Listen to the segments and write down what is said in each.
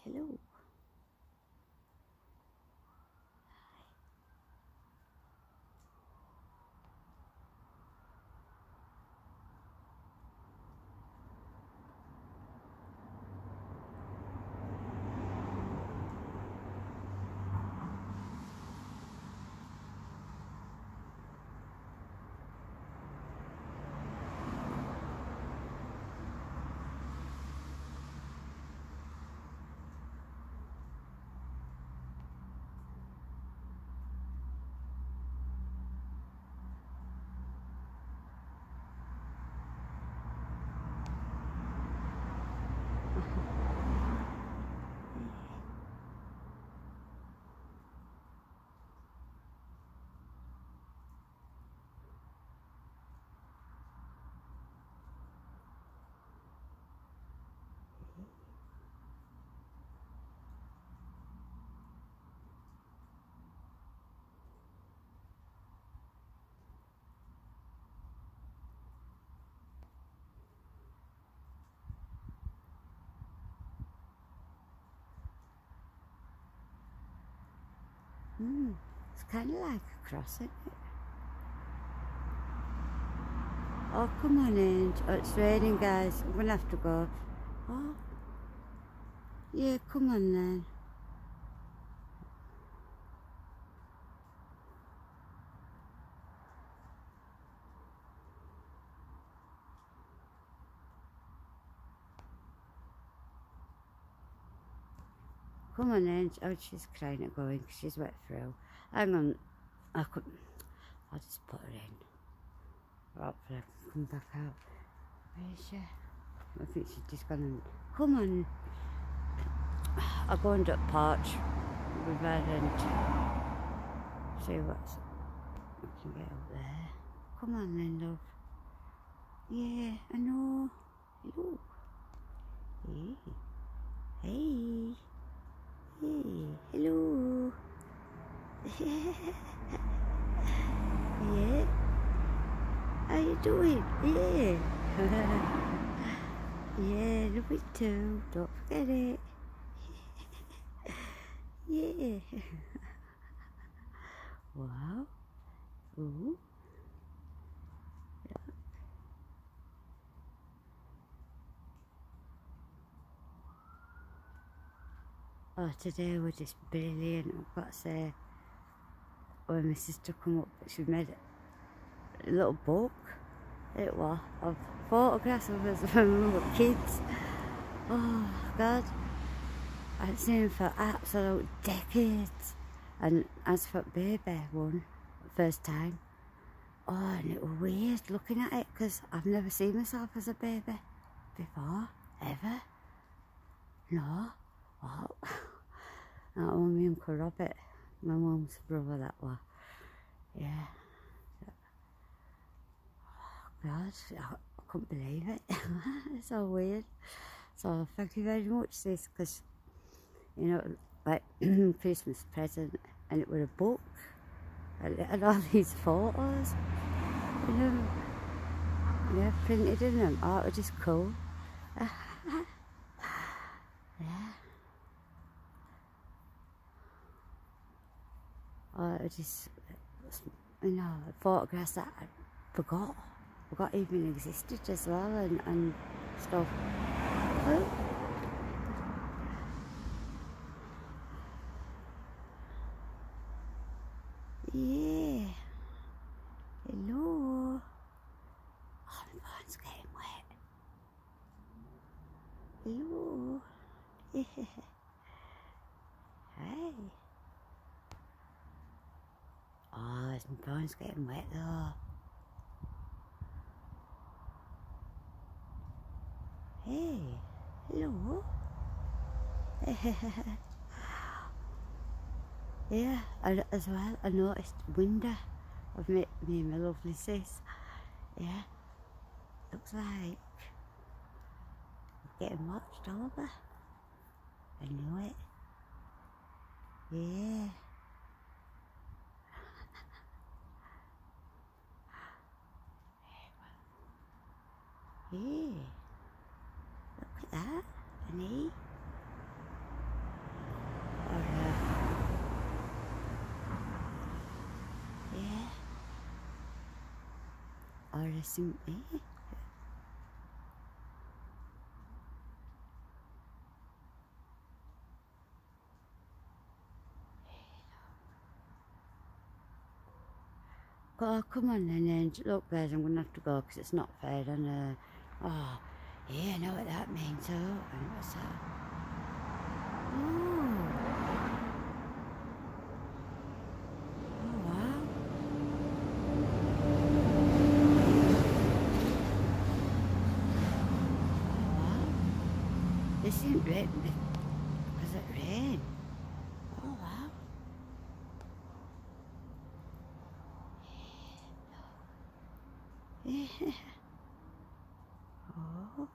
Hello. It's kind of like a cross, isn't it? Oh, come on in. Oh, it's raining, guys. I'm going to have to go. Oh, yeah, come on then. Come on in. Oh, she's crying at going because she's wet through. Hang on. I couldn't. I'll just put her in. Hopefully I can come back out. Where is she? I think she's just gone and... Come on. I'll go under the porch with her and see what's... I can get up there. Come on then, love. Yeah, I know. Hello. Hey. Hey. Hey. Hello. Yeah. How you doing? Yeah. Yeah, love it too. Don't forget it. Yeah. Wow. Ooh. Oh, today was just brilliant, I've got to say. When my sister come up, she made a little book, it was, of photographs of us when we were kids. Oh, God. I hadn't seen him for absolute decades. And as for baby one, first time, oh, and it was weird looking at it, because I've never seen myself as a baby before, ever. No. Oh. That was my Uncle Robert, my mum's brother, that was. Yeah. Oh, God, I couldn't believe it. It's so weird. So thank you very much, sis, because, you know, like Christmas present, and it was a book, and it had all these photos, you know, yeah, printed in them. Oh, it was just cool. Yeah. Oh, it was just, you know, photographs that I forgot even existed as well, and stuff. Oh. Yeah. Hello. Oh, my phone's getting wet. Hello. Yeah. Hey. Oh, my phone's getting wet though. Hey. Hello. Yeah, and as well, I noticed window of me and my lovely sis. Yeah, looks like we're getting watched over. I knew it. Yeah. Yeah. Look at that, honey. some eh? Oh, come on then, Angel. Look, guys, I'm going to have to go because it's not fair. And, oh, yeah, I know what that means. Oh, and what's that? Oh. Oh, wow. Oh, wow. This isn't rain because it rained. Oh, wow. Yeah. Oh.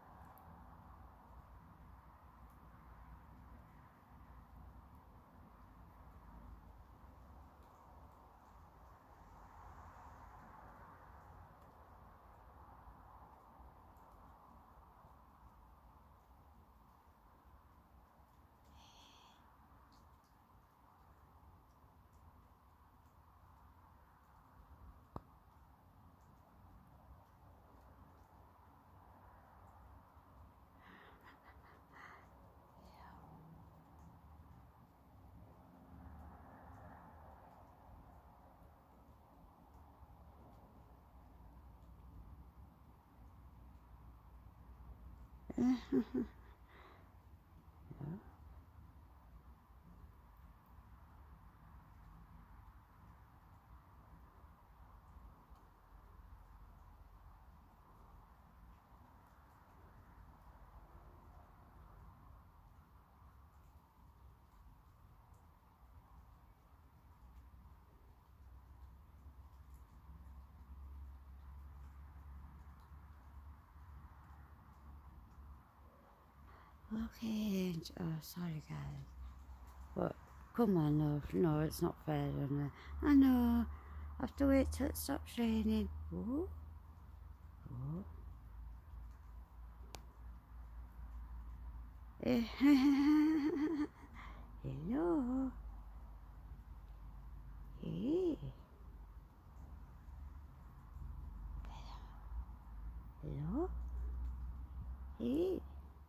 Okay, oh, sorry, guys. But come on, love. No, it's not fair. And I know. I have to wait till it stops raining. Oh, oh. Hello. Hey. Hello. Hey.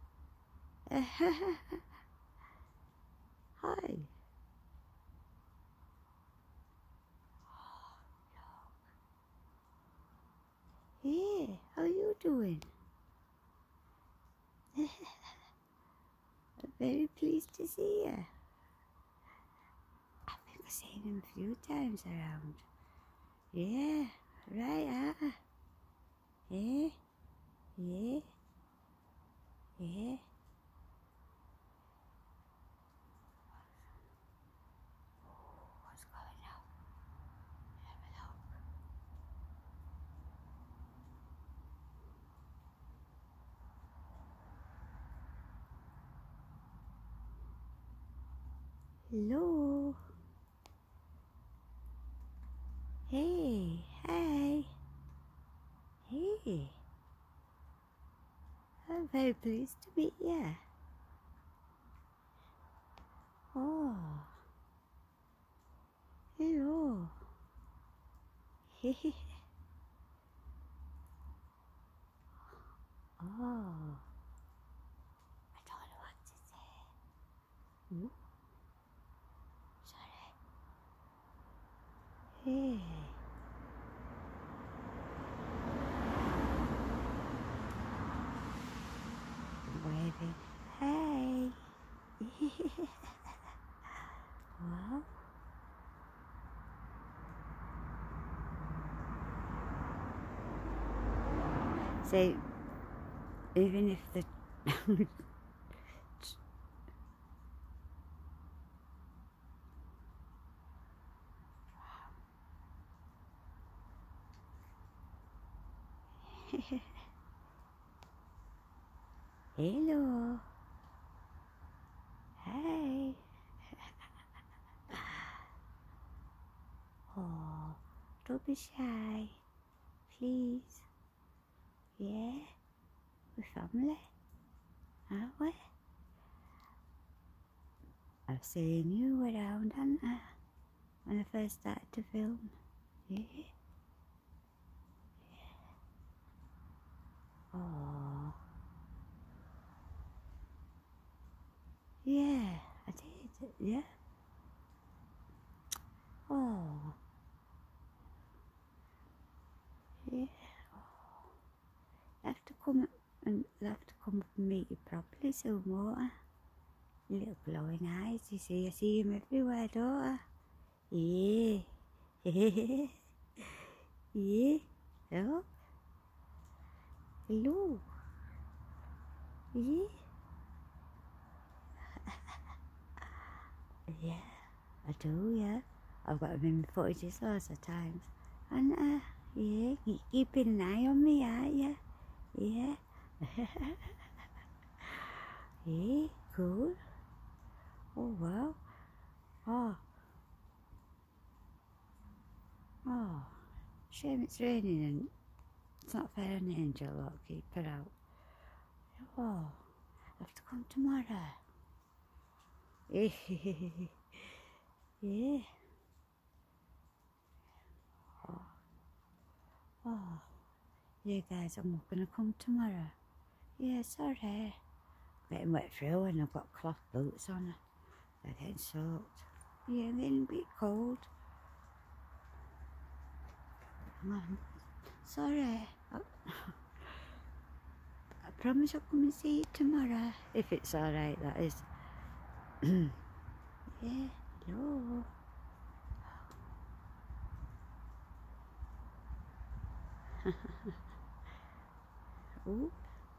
Hi. Hey, how you doing? I'm very pleased to see you. I think I've seen him a few times around. Yeah, right, Yeah, yeah, yeah. What's going on? Have a look. Hello. Hey, hey, hey. I'm very pleased to meet you. Oh, hello. Oh, I don't know what to say. Ooh, sorry. Hey. Waving. Hey. Well, so even if the hello. Hey. Oh, don't be shy. Please. Yeah, we're family, aren't we? I've seen you around, haven't I? When I first started to film. Yeah. Oh. Yeah, I did. Yeah. Oh. Yeah. Have to come and have to come up and meet you properly soon, won't I? Your little glowing eyes, you see. I see him everywhere, don't I? Yeah. Yeah. Oh. Hello. Yeah. Yeah. I do, yeah. I've got them in my footages loads of times. And yeah, keeping an eye on me, aren't you? Yeah. Yeah, cool. Oh wow. Oh. Oh. Shame it's raining and it's not fair on the angel, look, keep her out. Oh. I have to come tomorrow. Yeah. Oh. Oh. Yeah guys, I'm gonna come tomorrow. Yeah, sorry. Getting wet through and I've got cloth boots on. They're getting soaked. Yeah, I'm getting a bit cold. Sorry. I promise I'll come and see you tomorrow. If it's alright, that is. Yeah, hello. Ooh.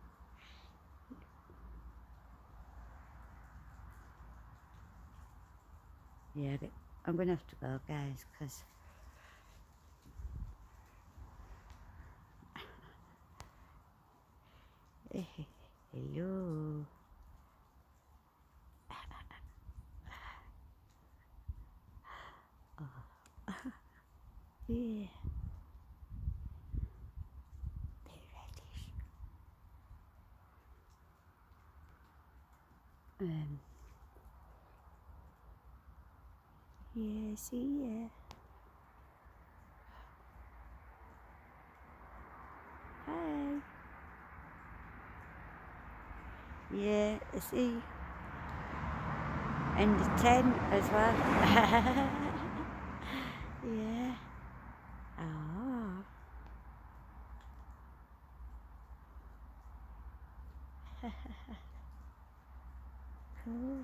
Yeah, I'm gonna have to go, guys, because hello. Oh. Yeah. Bit reddish. Yeah, see ya. Hi. Yeah, I see. And the tent as well. Yeah. Oh. Cool.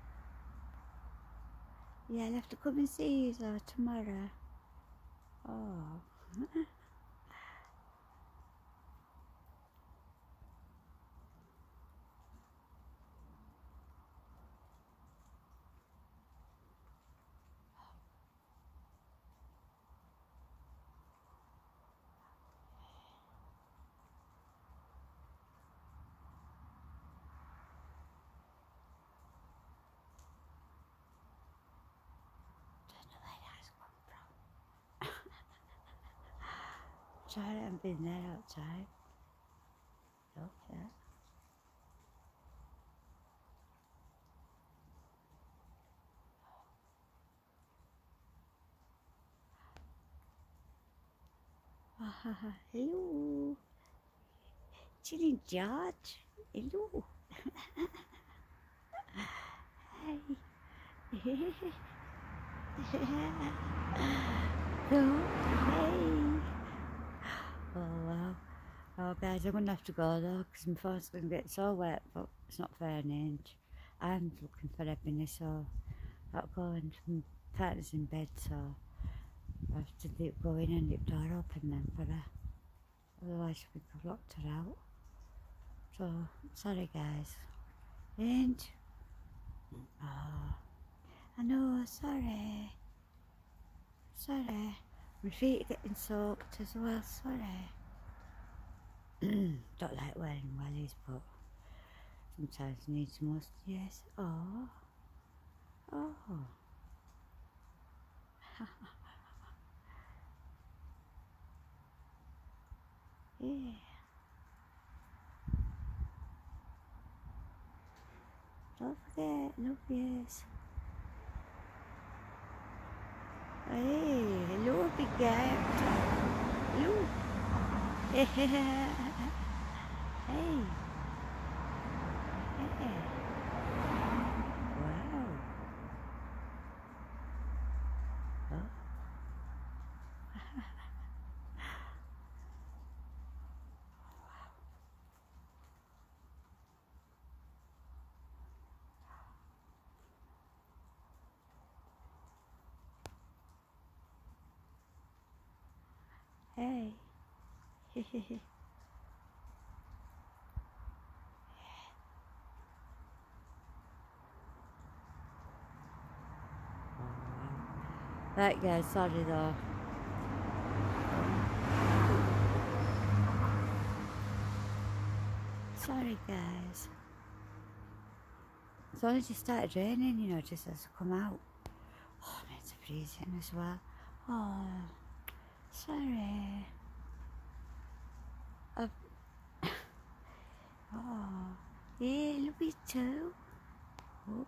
Yeah, I'll have to come and see you though tomorrow. Oh. Don't know where that's come from. Sorry, I haven't been there outside. Okay. Hello. Chilling George. Hello. Hi. Go. Hey. Oh wow. Oh guys, I'm gonna have to go though because my phone's gonna get so wet, but it's not fair an inch. I'm looking for Ebony, so I'll go and my partner's in bed, so I have to leave going and leave the door open then for her. Otherwise I think I've locked her out. So sorry guys. And oh, I know, sorry. Sorry. My feet are getting soaked as well, sorry. Don't like wearing wellies, but sometimes needs must, yes. Oh. Oh. Yeah. Don't forget, love yes. Hey, hello big guy. Hello. Hey. Hey. Wow. Oh. Hey. Right guys, sorry though. Sorry guys. It's only just started raining, you know, just as I come out. Oh, and it's freezing as well. Oh, sorry. I've, oh, yeah, love you too. Oh.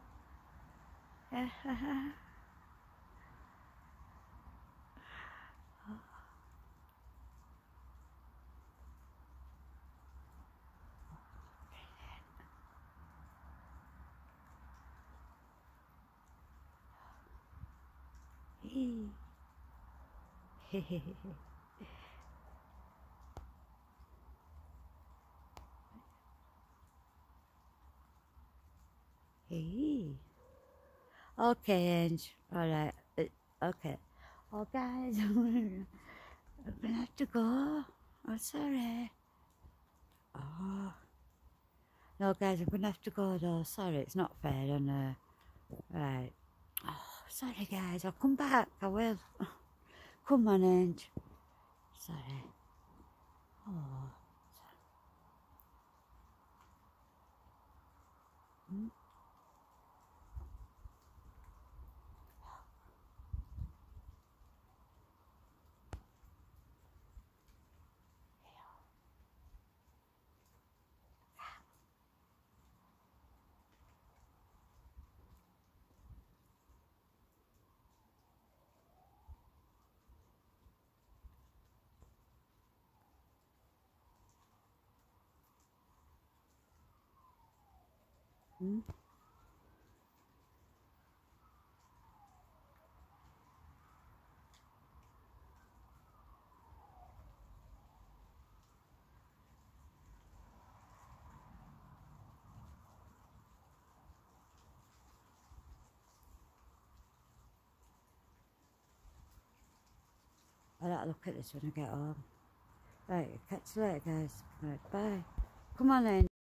Hey. Hey. Okay, Ange. Alright. Okay. Oh, guys, I'm gonna have to go. Oh, sorry. Oh. No, guys, I'm gonna have to go though. Sorry, it's not fair on her. Right. Oh, sorry, guys. I'll come back. I will. Come on, Ange. Sorry. Oh. Hmm? Hmm? I'll have to look at this when I get home. Right, catch you later, guys. Right, bye. Come on, then.